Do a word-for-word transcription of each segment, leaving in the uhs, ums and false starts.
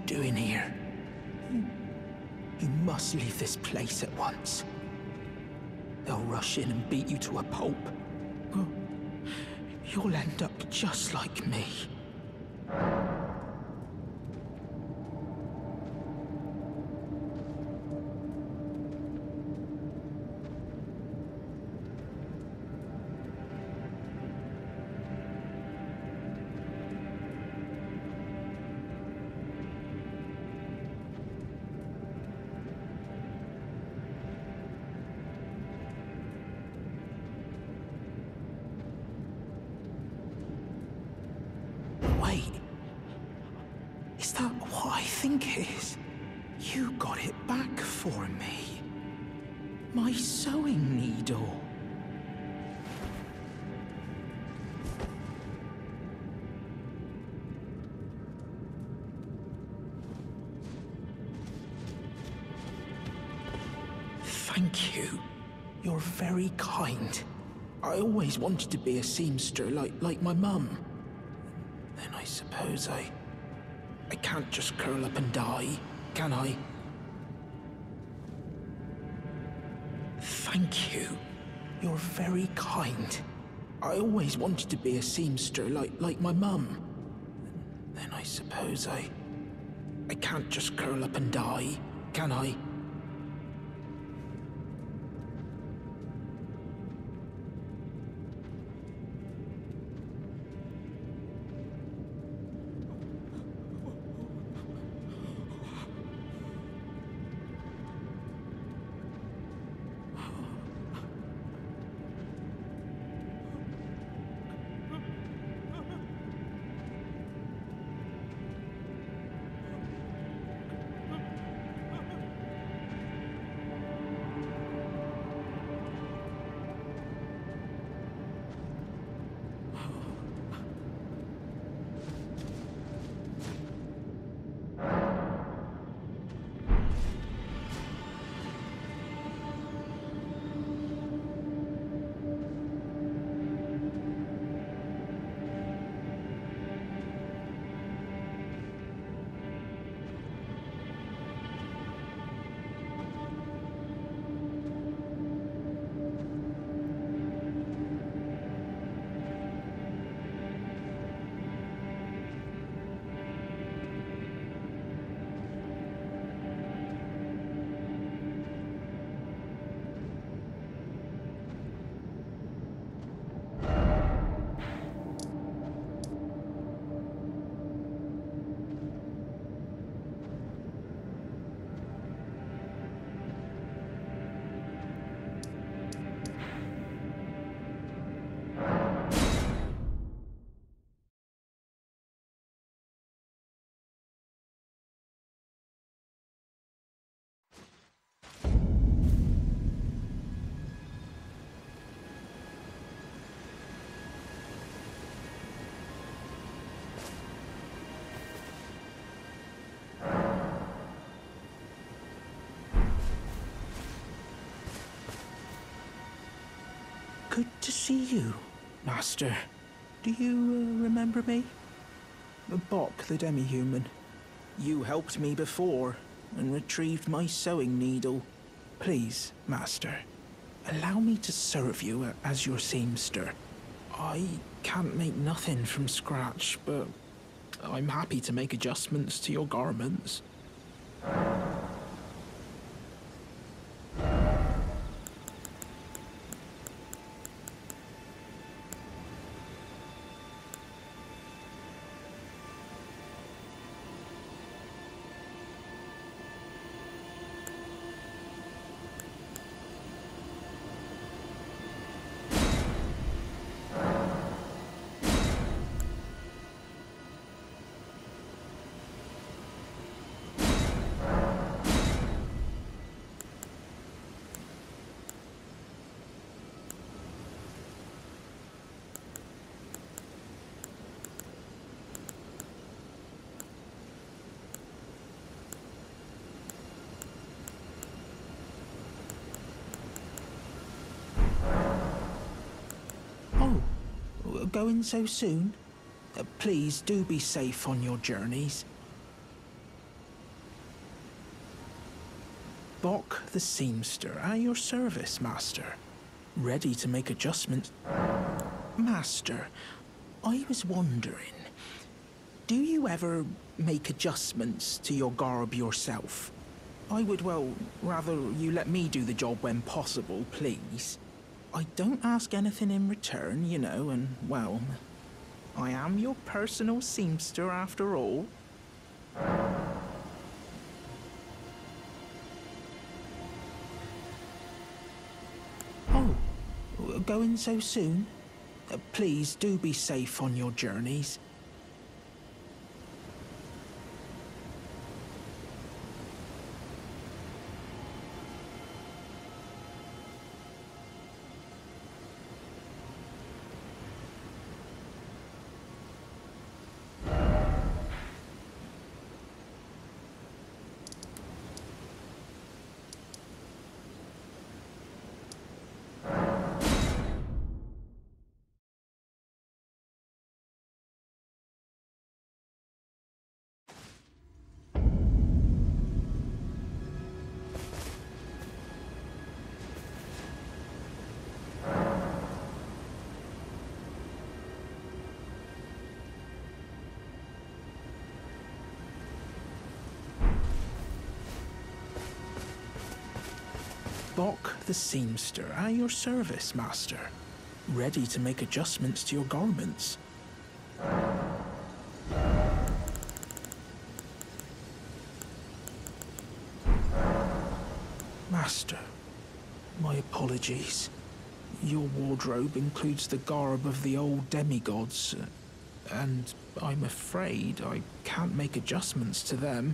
doing here? You, you must leave this place at once. They'll rush in and beat you to a pulp. Oh, you'll end up just like me. Wait, is that what I think it is? You got it back for me. My sewing needle. Thank you. You're very kind. I always wanted to be a seamster like, like my mum. Then I suppose I... I can't just curl up and die, can I? Thank you. You're very kind. I always wanted to be a seamster like, like my mum. Then I suppose I... I can't just curl up and die, can I? Good to see you, Master. Do you uh, remember me? Bok, the demi-human. You helped me before and retrieved my sewing needle. Please, Master, allow me to serve you as your seamster. I can't make nothing from scratch, but I'm happy to make adjustments to your garments. Going so soon? Uh, please do be safe on your journeys. Bock the seamster, at your service, master. Ready to make adjustments. Master, I was wondering, do you ever make adjustments to your garb yourself? I would, well, rather you let me do the job when possible, please. I don't ask anything in return, you know, and, well, I am your personal seamster after all. Oh, going so soon? Uh, please do be safe on your journeys. Bock the seamster, at your service, master. Ready to make adjustments to your garments. Master, my apologies. Your wardrobe includes the garb of the old demigods, and I'm afraid I can't make adjustments to them.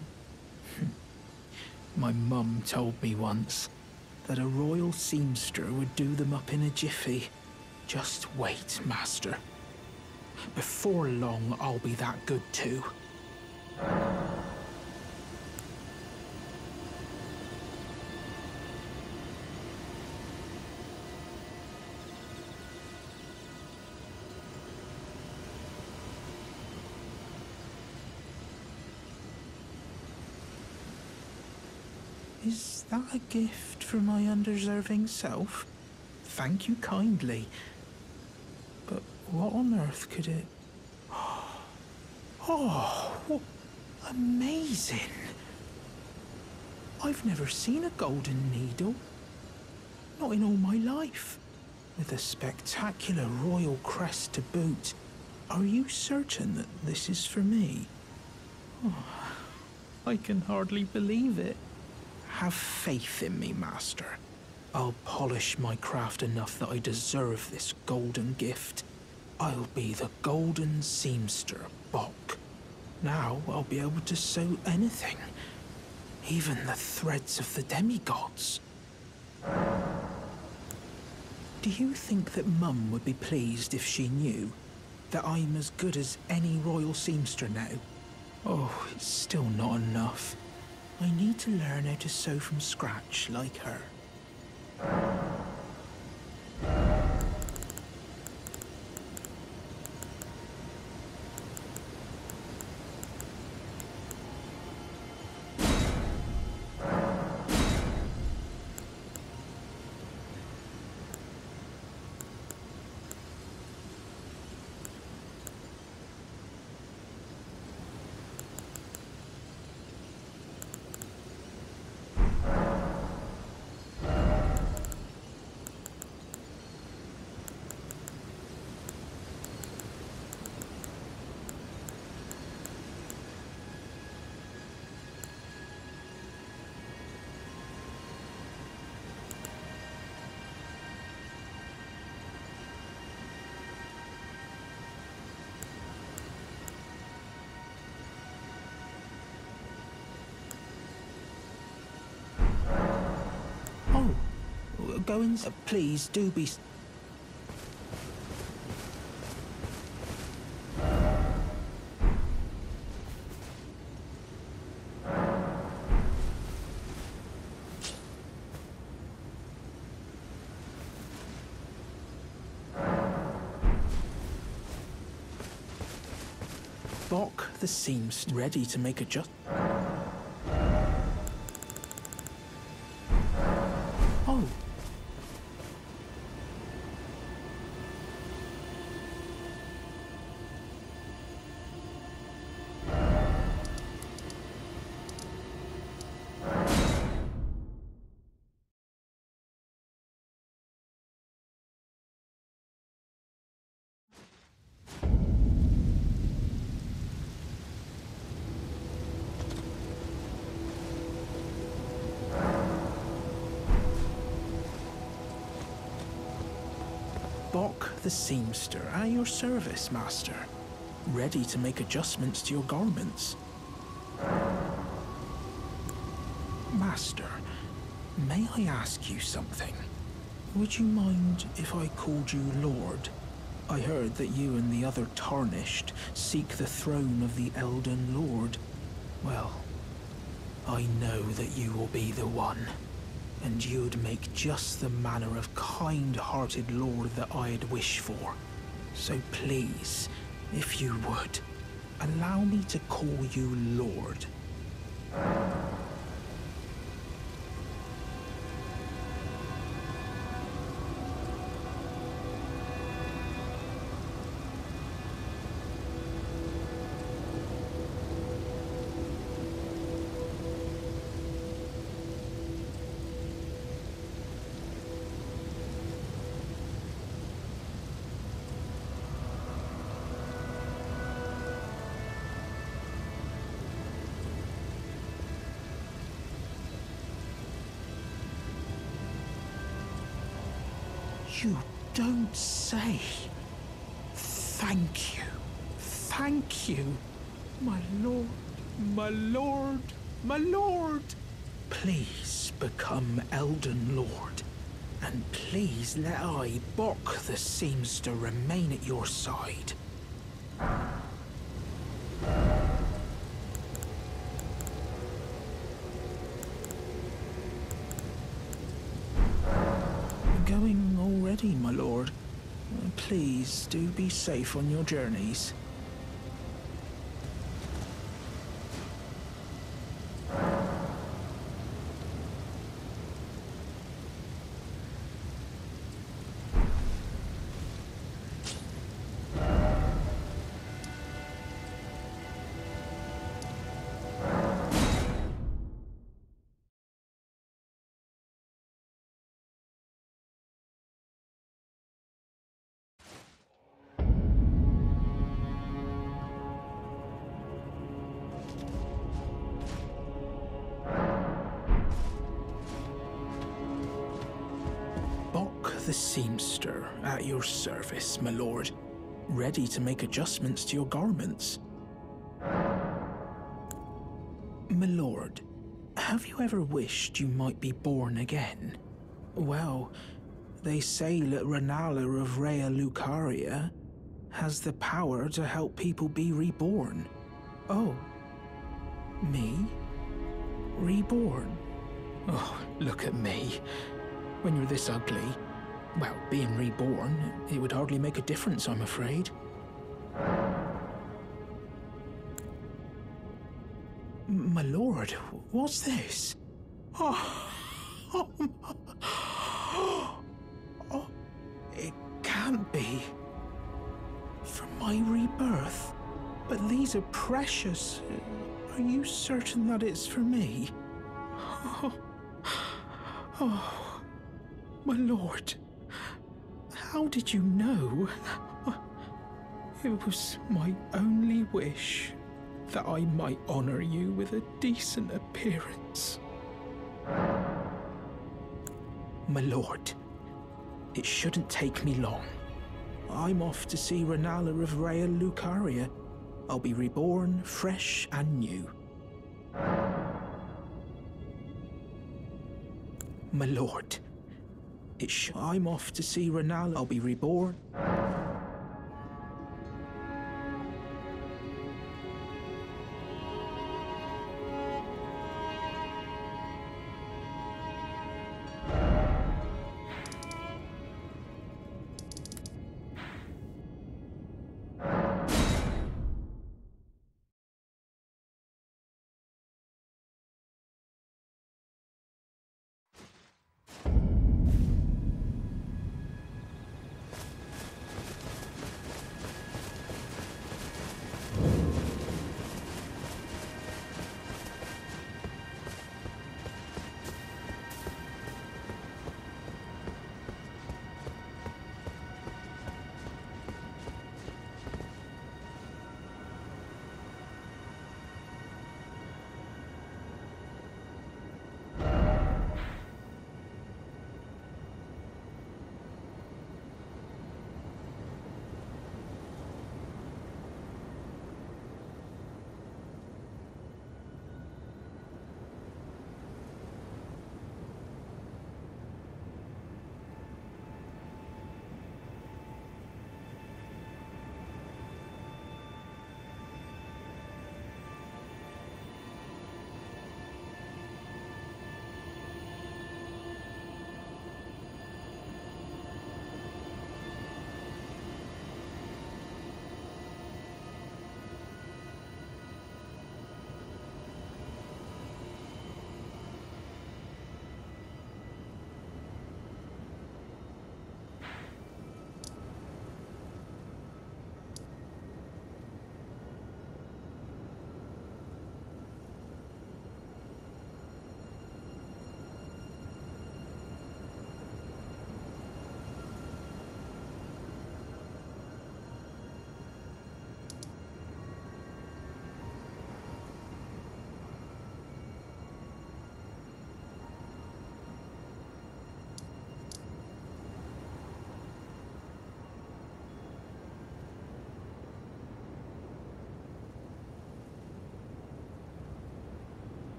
My mum told me once that a royal seamster would do them up in a jiffy. Just wait, master. Before long, I'll be that good too. Is that a gift for my undeserving self? Thank you kindly. But what on earth could it... Oh, amazing. I've never seen a golden needle. Not in all my life. With a spectacular royal crest to boot. Are you certain that this is for me? Oh, I can hardly believe it. Have faith in me, master. I'll polish my craft enough that I deserve this golden gift. I'll be the golden seamster, Bock. Now I'll be able to sew anything. Even the threads of the demigods. Do you think that Mum would be pleased if she knew that I'm as good as any royal seamster now? Oh, it's still not enough. I need to learn how to sew from scratch like her. Go and... Uh, please, do be... Bock the seamster, ready to make a just... Bock the seamster at your service, master. Ready to make adjustments to your garments. Master, may I ask you something? Would you mind if I called you Lord? I heard that you and the other Tarnished seek the throne of the Elden Lord. Well, I know that you will be the one, and you'd make just the manner of kind-hearted lord that I'd wish for. So please, if you would, allow me to call you Lord. You don't say. Thank you. Thank you. My lord, my lord, my lord. Please become Elden Lord. And please let I, Bock the Seamster, remain at your side. Going already, my lord. Please do be safe on your journeys. The seamster at your service, my lord. Ready to make adjustments to your garments. My lord, have you ever wished you might be born again? Well, they say that Renala of Raya Lucaria has the power to help people be reborn. Oh, me? Reborn? Oh, look at me. When you're this ugly, well, being reborn, it would hardly make a difference, I'm afraid. M my lord, what's this? Oh, oh, oh, it can't be. For my rebirth. But these are precious. Are you certain that it's for me? Oh, oh my lord. How did you know? It was my only wish that I might honor you with a decent appearance. My lord, it shouldn't take me long. I'm off to see Renala of Raya Lucaria. I'll be reborn, fresh and new. My lord, It sh I'm off to see Renala. I'll be reborn.